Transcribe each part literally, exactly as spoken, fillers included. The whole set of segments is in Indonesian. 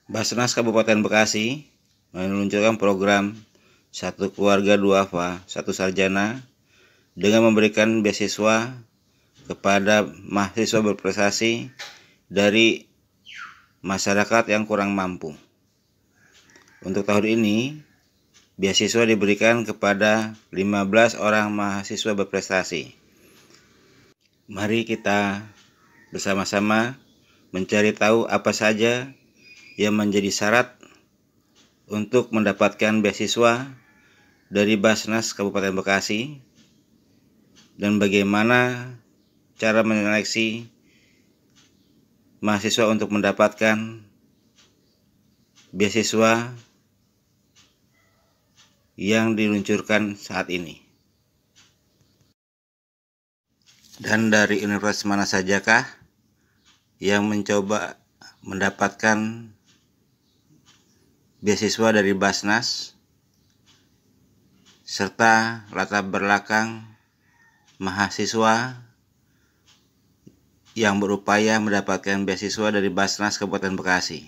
Basnas Kabupaten Bekasi meluncurkan program Satu Keluarga Dua Duafa, Satu Sarjana dengan memberikan beasiswa kepada mahasiswa berprestasi dari masyarakat yang kurang mampu. Untuk tahun ini, beasiswa diberikan kepada lima belas orang mahasiswa berprestasi. Mari kita bersama-sama mencari tahu apa saja yang menjadi syarat untuk mendapatkan beasiswa dari Basnas Kabupaten Bekasi dan bagaimana cara menyeleksi mahasiswa untuk mendapatkan beasiswa yang diluncurkan saat ini. Dan dari universitas mana sajakah yang mencoba mendapatkan beasiswa dari Basnas serta latar belakang mahasiswa yang berupaya mendapatkan beasiswa dari Basnas Kabupaten Bekasi.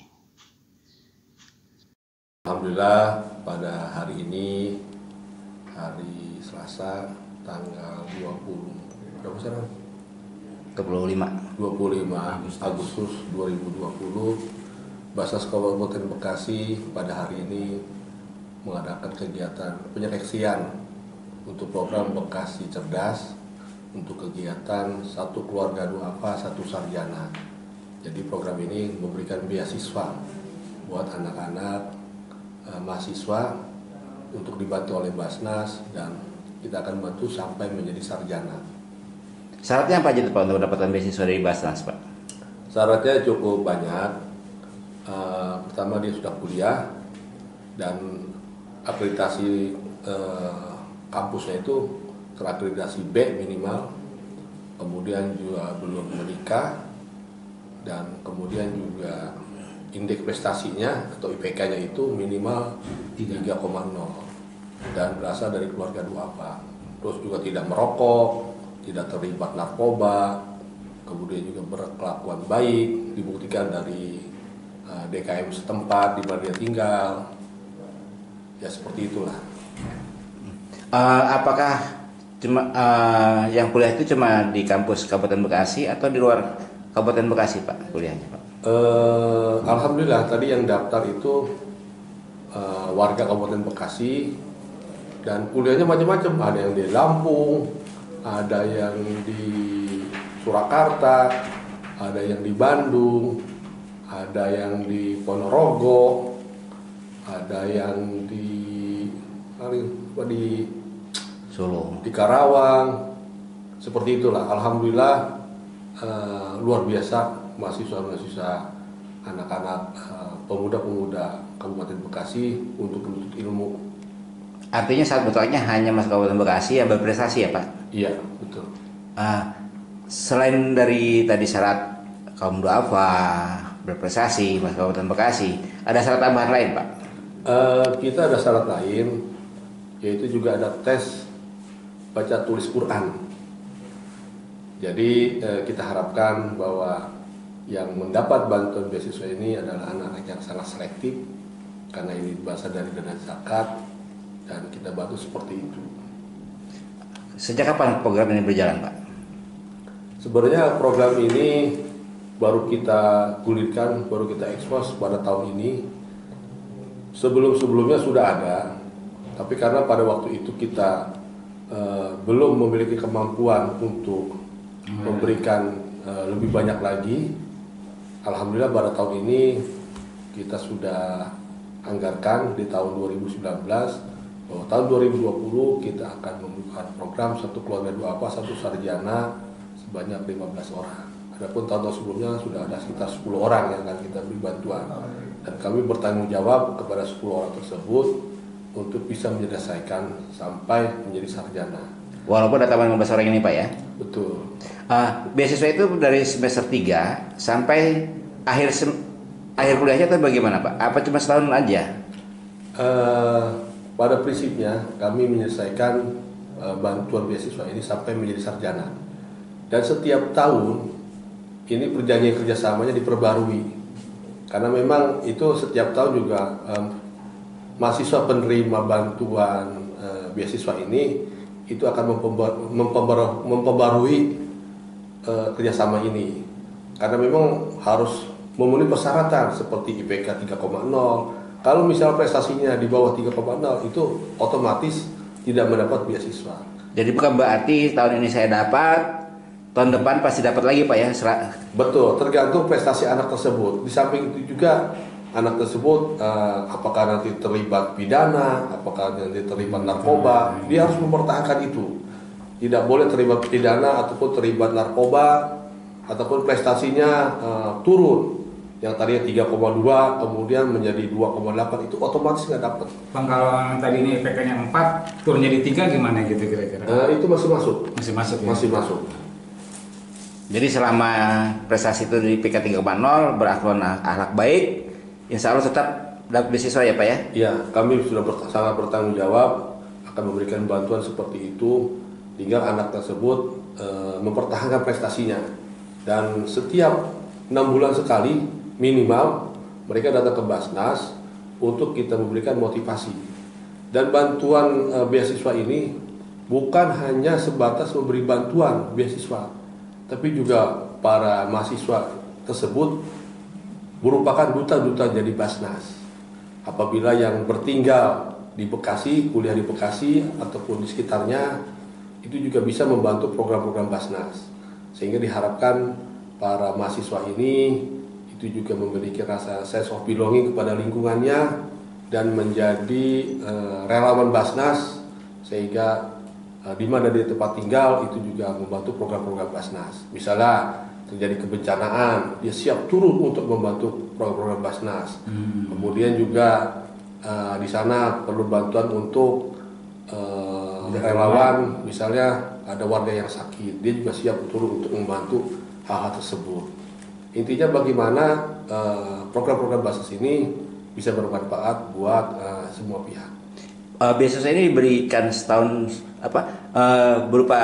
Alhamdulillah pada hari ini, hari Selasa tanggal dua puluh berapa sekarang? dua puluh lima dua puluh lima Agustus dua ribu dua puluh, Basnas Kabupaten Bekasi pada hari ini mengadakan kegiatan penyeleksian untuk program Bekasi Cerdas untuk kegiatan Satu Keluarga Dua Duafa, Satu Sarjana. Jadi program ini memberikan beasiswa buat anak-anak eh, mahasiswa untuk dibantu oleh Basnas dan kita akan bantu sampai menjadi sarjana. Syaratnya apa aja Pak untuk mendapatkan beasiswa dari Basnas, Pak? Syaratnya cukup banyak. Uh, pertama dia sudah kuliah dan akreditasi uh, kampusnya itu terakreditasi B minimal, kemudian juga belum menikah, dan kemudian juga indeks prestasinya atau I P K-nya itu minimal tiga koma nol dan berasal dari keluarga duafa. Terus juga tidak merokok, tidak terlibat narkoba, kemudian juga berkelakuan baik, dibuktikan dari uh, D K M setempat di mana dia tinggal. Ya seperti itulah. Uh, apakah cuma uh, yang kuliah itu cuma di kampus Kabupaten Bekasi atau di luar Kabupaten Bekasi, Pak, kuliahnya, Pak? Uh, Alhamdulillah tadi yang daftar itu uh, warga Kabupaten Bekasi dan kuliahnya macam-macam. Ada yang di Lampung, ada yang di Surakarta, ada yang di Bandung, ada yang di Ponorogo, ada yang di di Solo, di Karawang. Seperti itulah. Alhamdulillah uh, luar biasa mahasiswa-mahasiswa, anak-anak uh, pemuda-pemuda Kabupaten Bekasi untuk menuntut ilmu. artinya saat mutlaknya hanya Mas Kabupaten Bekasi yang berprestasi ya, Pak? Iya, betul. Uh, selain dari tadi syarat kaum duafa berprestasi Mas Kabupaten Bekasi, ada syarat tambahan lain, Pak? Uh, kita ada syarat lain, yaitu juga ada tes baca tulis Quran. Jadi uh, kita harapkan bahwa yang mendapat bantuan beasiswa ini adalah anak-anak yang sangat selektif, karena ini berasal dari dana zakat, dan kita bantu seperti itu. Sejak kapan program ini berjalan, Pak? Sebenarnya program ini baru kita gulirkan, baru kita ekspos pada tahun ini. Sebelum-sebelumnya sudah ada, tapi karena pada waktu itu kita uh, belum memiliki kemampuan untuk hmm. memberikan uh, lebih banyak lagi. Alhamdulillah pada tahun ini kita sudah anggarkan di tahun dua ribu sembilan belas bahwa tahun dua ribu dua puluh kita akan membuka program Satu Keluarga Dua Duafa, Satu Sarjana sebanyak lima belas orang. Adapun tahun-tahun sebelumnya sudah ada sekitar sepuluh orang yang akan kita beri bantuan. Dan kami bertanggung jawab kepada sepuluh orang tersebut untuk bisa menyelesaikan sampai menjadi sarjana. Walaupun ada tambahan lima belas orang ini, Pak, ya? Betul. Uh, beasiswa itu dari semester tiga sampai akhir sem- akhir kuliahnya atau bagaimana, Pak? Apa cuma setahun aja? Uh, pada prinsipnya kami menyelesaikan uh, bantuan beasiswa ini sampai menjadi sarjana. Dan setiap tahun ini perjanjian kerjasamanya diperbarui. Karena memang itu setiap tahun juga um, mahasiswa penerima bantuan uh, beasiswa ini itu akan mempembar- mempembar- memperbarui uh, kerjasama ini. Karena memang harus memenuhi persyaratan seperti I P K tiga koma nol. Kalau misal prestasinya di bawah tiga koma nol itu otomatis tidak mendapat beasiswa. Jadi bukan berarti tahun ini saya dapat, tahun depan pasti dapat lagi Pak ya? Serah. Betul, tergantung prestasi anak tersebut. Di samping itu juga anak tersebut uh, apakah nanti terlibat pidana, apakah nanti terlibat narkoba, dia harus mempertahankan itu. Tidak boleh terlibat pidana ataupun terlibat narkoba ataupun prestasinya uh, turun. Yang tadinya tiga koma dua kemudian menjadi dua koma delapan itu otomatis nggak dapat. Bang, kalau yang tadi ini I P K-nya empat turun jadi tiga gimana gitu kira-kira? Uh, itu masih masuk. Masih masuk ya? Masih masuk. Jadi selama prestasi itu di I P K tiga koma nol berakhlak akhlak baik, insya Allah tetap dapat beasiswa ya Pak ya? Iya, kami sudah ber- sangat bertanggung jawab akan memberikan bantuan seperti itu hingga anak tersebut uh, mempertahankan prestasinya. Dan setiap enam bulan sekali minimal mereka datang ke Basnas untuk kita memberikan motivasi. Dan bantuan uh, beasiswa ini bukan hanya sebatas memberi bantuan beasiswa, tapi juga para mahasiswa tersebut merupakan duta-duta jadi Basnas. Apabila yang bertinggal di Bekasi, kuliah di Bekasi ataupun di sekitarnya, itu juga bisa membantu program-program Basnas. Sehingga diharapkan para mahasiswa ini itu juga memiliki rasa sense of belonging kepada lingkungannya dan menjadi uh, relawan Basnas, sehingga uh, di mana dia tempat tinggal itu juga membantu program-program Basnas. Misalnya terjadi kebencanaan, dia siap turun untuk membantu program-program Basnas. Hmm. Kemudian juga uh, di sana perlu bantuan untuk uh, relawan, misalnya ada warga yang sakit, dia juga siap turun untuk membantu hal-hal tersebut. Intinya bagaimana uh, program-program Basnas ini bisa bermanfaat buat uh, semua pihak. Uh, beasiswa ini diberikan setahun apa uh, berupa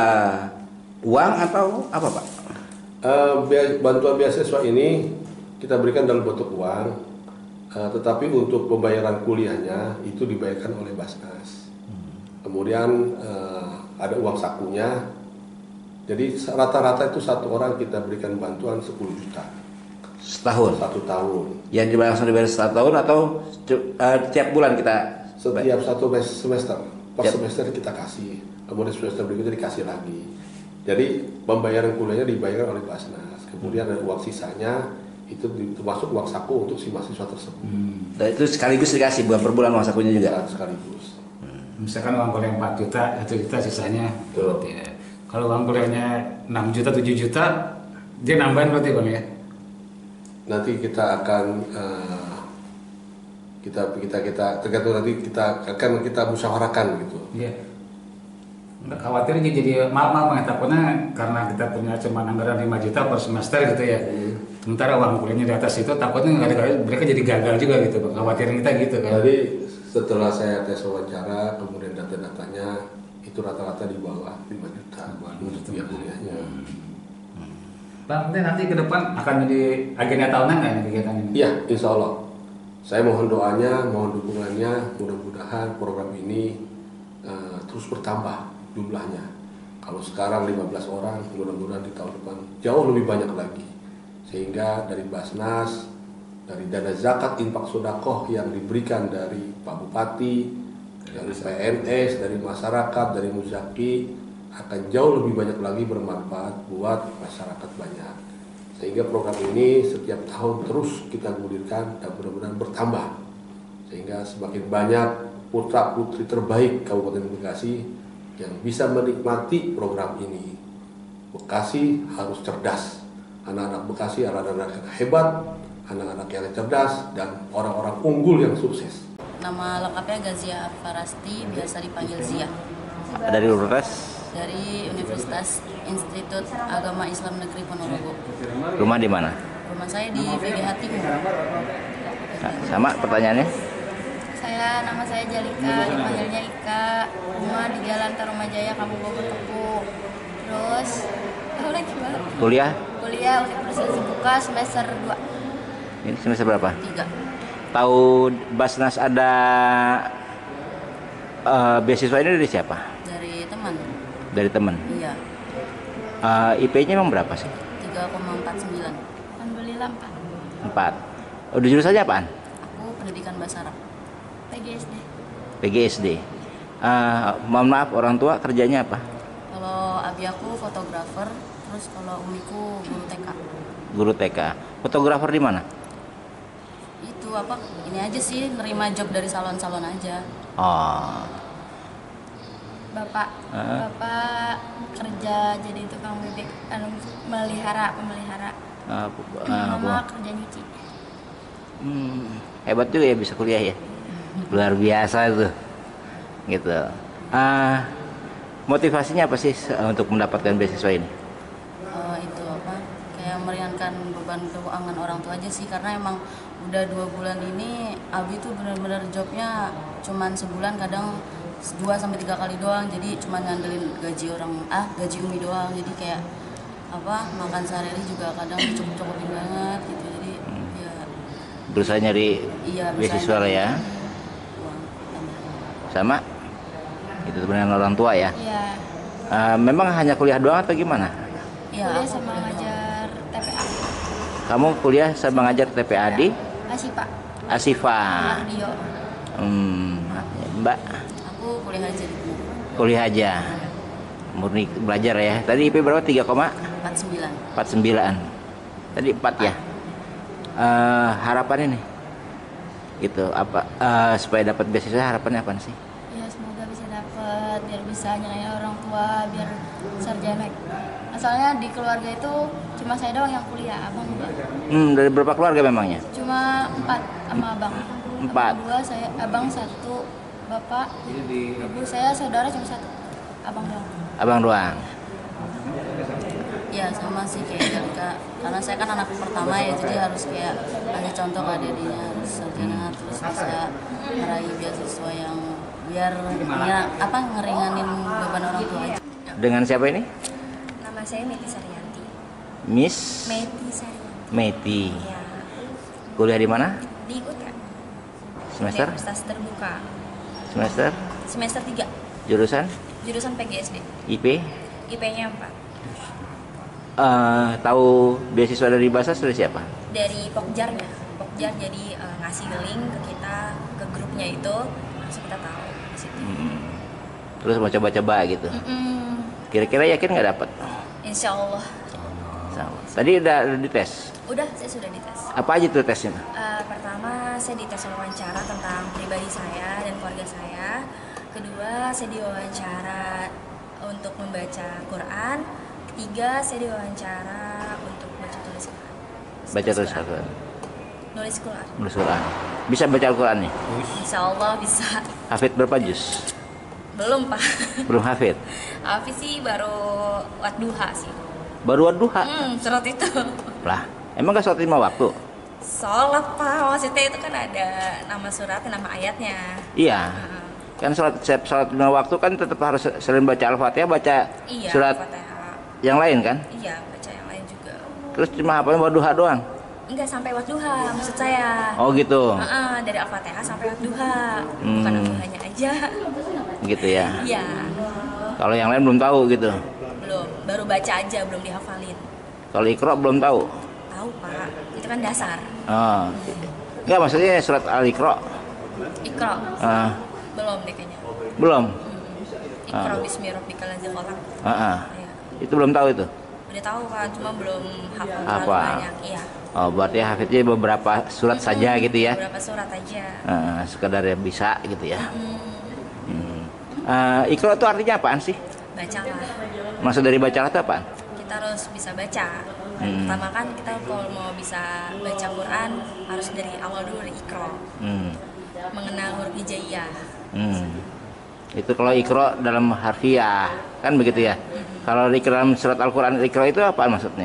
uang atau apa Pak? Uh, bantuan beasiswa ini kita berikan dalam bentuk uang, uh, tetapi untuk pembayaran kuliahnya itu dibayarkan oleh Basnas. Hmm. Kemudian uh, ada uang sakunya. Jadi rata-rata itu satu orang kita berikan bantuan sepuluh juta. Setahun? Satu tahun. Yang langsung dibayar satu tahun atau uh, tiap bulan kita? Setiap satu semester. Per yep. semester kita kasih. Kemudian semester berikutnya dikasih lagi. Jadi pembayaran kuliahnya dibayar oleh Basnas. Kemudian ada uang sisanya itu termasuk uang saku untuk si mahasiswa tersebut. Hmm. Dan itu sekaligus dikasih bukan per bulan uang sakunya juga? Ya, sekaligus. Hmm. Misalkan uang kuliah empat juta, satu juta sisanya. Betul. Ya. Kalau uang kuliahnya enam juta, tujuh juta, dia nambahin berarti Bang ya? Nanti kita akan uh, kita kita kita tergantung nanti kita akan kita musyawarahkan gitu. Iya. Nggak khawatir jadi mal-mal Bang, takutnya karena kita punya cuma anggaran lima juta per semester gitu ya. Hmm. Sementara uang kuliahnya di atas itu takutnya mereka jadi gagal juga gitu Bang. Khawatirin kita gitu kan. Jadi setelah saya tes wawancara kemudian data-datanya itu rata-rata di bawah lima juta untuk biaya kuliahnya. Hmm. Bang, nanti ke depan akan jadi agenda tahunan nggak ini kegiatan ini? Iya, insya Allah. Saya mohon doanya, mohon dukungannya, mudah-mudahan program ini uh, terus bertambah jumlahnya. Kalau sekarang lima belas orang, mudah-mudahan di tahun depan jauh lebih banyak lagi. Sehingga dari Basnas, dari dana zakat infak sodakoh yang diberikan dari Pak Bupati, dari P N S, dari masyarakat, dari Muzaki akan jauh lebih banyak lagi bermanfaat buat masyarakat banyak. Sehingga program ini setiap tahun terus kita gulirkan dan mudah-mudahan bertambah. Sehingga semakin banyak putra-putri terbaik Kabupaten Bekasi yang bisa menikmati program ini. Bekasi harus cerdas. Anak-anak Bekasi adalah anak-anak yang hebat, anak-anak yang cerdas, dan orang-orang unggul yang sukses. Nama lengkapnya Gazia Farasti, biasa dipanggil Zia. Dari universitas? Dari Universitas Institut Agama Islam Negeri Ponorogo. Rumah di mana? Rumah saya di V G H Timur. Nah, sama pertanyaannya? Saya nama saya Jalika, dipanggilnya Ika. Rumah di Jalan Tarumajaya, Kampung Bogor Tepuk. Terus, apa lagi Bang? Kuliah? Kuliah Universitas Dibuka semester dua. Ini semester berapa? tiga. Tahu Basnas ada uh, beasiswa ini dari siapa? Dari teman. Dari teman. Iya. Uh, I P-nya emang berapa sih? tiga koma empat sembilan. Alhamdulillah empat. empat. Udah jurusannya apaan? Aku pendidikan bahasa Arab. P G S D. P G S D. Uh, mohon maaf, orang tua kerjanya apa? Kalau abi aku fotografer, terus kalau umiku guru T K. Guru T K. Fotografer di mana? Itu apa? Ini aja sih, nerima job dari salon-salon aja. Oh. Bapak, Ah. bapak kerja jadi tukang bebek, anu melihara, pemelihara. Uh, uh, Mama kerja nyuci. Hmm, hebat juga ya bisa kuliah ya. Luar biasa tuh. Gitu. Ah, motivasinya apa sih untuk mendapatkan beasiswa ini? Eh, itu apa? Kayak meringankan beban keuangan orang tua aja sih, karena emang udah dua bulan ini abi tuh benar-benar jobnya cuman sebulan kadang dua sampai tiga kali doang, jadi cuma ngandelin gaji orang ah gaji umi doang, jadi kayak apa makan sehari-hari juga kadang cukup-cukupin banget gitu, jadi ya Berusaha nyari iya beasiswa lah ya. uang tambahan. Sama itu dengan orang tua ya. Iya. Ah, memang hanya kuliah doang atau gimana? Iya, kuliah sama ngajar T P A. Kamu kuliah sama ngajar T P A di Masih Pak. Asifa. Rio. Hmm, Mbak Aku kuliah aja di kuliah aja. Murni belajar ya. Tadi I P berapa? tiga koma empat sembilan. empat sembilan. Tadi empat ya. Eh, harapan ini gitu apa eh, supaya dapat beasiswa, harapannya apa sih? Ya semoga bisa dapat, biar bisa nyerahin orang tua, biar sarjana. Soalnya di keluarga itu cuma saya doang yang kuliah, abang enggak. Hmm, dari berapa keluarga memangnya? Cuma empat sama abang. Empat. Abang dua, saya abang satu, bapak, ibu saya saudara cuma satu, abang doang. Abang doang. Ya sama sih kayak Jalika, karena saya kan anak pertama ya, jadi harus kayak kasih contoh ke adik-adiknya, harus sarjana terus bisa meraih beasiswa yang biar ya, apa ngeringanin beban orang tua aja. Dengan siapa ini? Nama saya Meti Saryanti. Miss Meti Saryanti. Meti. Ya, Kuliah di mana? di U T. Semester? Universitas Terbuka. Semester? Semester tiga. Jurusan? Jurusan P G S D. I P? I P-nya empat. Eh, tahu beasiswa dari Basas dari siapa? Dari Pokjarnya. Pokjar jadi eh, ngasih link ke kita, ke grupnya itu, langsung kita tahu di situ. Hmm. Terus mau coba-coba gitu. Mm-mm. Kira-kira yakin nggak dapat? Insya Allah. Sama. Tadi udah, udah dites. Udah, saya sudah dites. Apa aja tuh tesnya? Eh, pertama, saya dites wawancara tentang pribadi saya dan keluarga saya. Kedua, saya diwawancara untuk membaca Quran. Ketiga, saya diwawancara untuk baca tulis Quran. Baca tulis Al-Quran. Nulis Quran. Nulis Quran. Bisa baca Al-Quran nih? Insya Allah bisa. Hafid berapa juz? Belum, Pak. Belum hafid? Hafiz sih baru wadduha sih. Baru duha? Hmm, surat itu. Lah, emang gak sholat lima waktu? Sholat, Pak. Maksudnya itu kan ada nama suratnya, nama ayatnya. Iya. Hmm. Kan sholat, setiap sholat lima waktu kan tetap harus selain baca Al-Fatihah, baca Iya, surat Al-Fatihah. yang lain kan? Iya, baca yang lain juga. Terus cuma hafalnya baru duha doang? Enggak sampai wadduha, maksud saya. Oh gitu? Heeh, dari Al-Fatihah sampai wadduha. Bukan Hmm. wadduhanya aja. Gitu ya? Iya, Kalau yang lain belum tahu gitu? belum. Baru baca aja, belum dihafalin. Kalau Iqra belum tahu? Tahu, Pak. Itu kan dasar. Oh. Enggak, maksudnya surat Al-Iqra? Iqra. Ah, Belum deh kayaknya. belum? Hmm. Iqra Ah. bismi rabbikal ladzi khalaq. Ah, ah. Iya. Itu belum tahu itu? Udah tahu kan, cuma belum hafal Hafal. terlalu banyak. Iya. Oh, berarti hafidnya beberapa surat Mm-mm, saja gitu ya? Beberapa surat aja. Ah, sekedar yang bisa gitu ya? Hmm. Hmm. Ah, Iqra itu artinya apaan sih? Bacalah. Maksud dari bacalah itu apaan? Kita harus bisa baca. Hmm. Pertama kan kita kalau mau bisa baca Quran harus dari awal dulu dari Iqra. Hmm. Mengenal huruf hijaiyah. Hmm. Itu kalau Iqra dalam harfiah, kan begitu ya? Kalau di dalam surat Al-Quran Iqra itu apa maksudnya?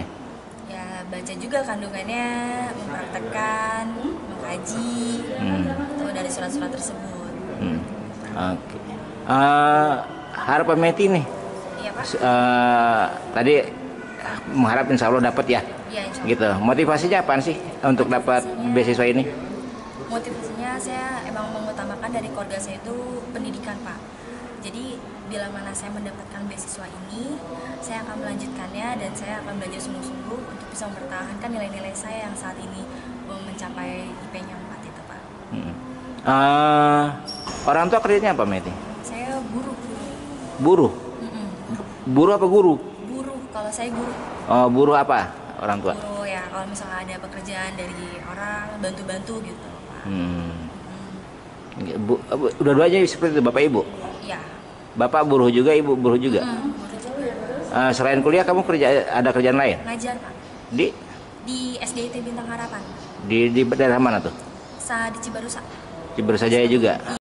Ya baca juga kandungannya, mempraktekkan, mengkaji, Hmm. atau dari surat-surat tersebut. Hmm. Oke. Eh, harapan Meti nih, Iya, Pak. S- eh, tadi mengharap insya Allah dapat ya. Iya, insya Allah. Gitu. Motivasinya apaan sih untuk dapat beasiswa ini? Motivasinya saya emang mengutamakan dari keluarga saya itu pendidikan, Pak. Jadi bila mana saya mendapatkan beasiswa ini, saya akan melanjutkannya dan saya akan belajar sungguh-sungguh untuk bisa mempertahankan nilai-nilai saya yang saat ini mencapai I P-nya empat itu, Pak. Hmm. Uh, orang tua kerjanya apa, Meti? Saya guru. Buruh? Mm-mm. Buruh apa guru? Guru, kalau saya guru. Oh, buruh apa orang tua? Guru ya, kalau misalnya ada pekerjaan dari orang, bantu-bantu gitu, Pak. Hmm. Bu, bu, dua-duanya seperti itu, Bapak Ibu? Iya. Bapak buruh juga, Ibu buruh juga? Mm, guru juga. Uh, selain kuliah, kamu kerja ada kerjaan lain? Ngajar, Pak. Di? Di S D I T Bintang Harapan. Di, di daerah mana tuh? Sa di Cibarusa. Ciberusajaya juga?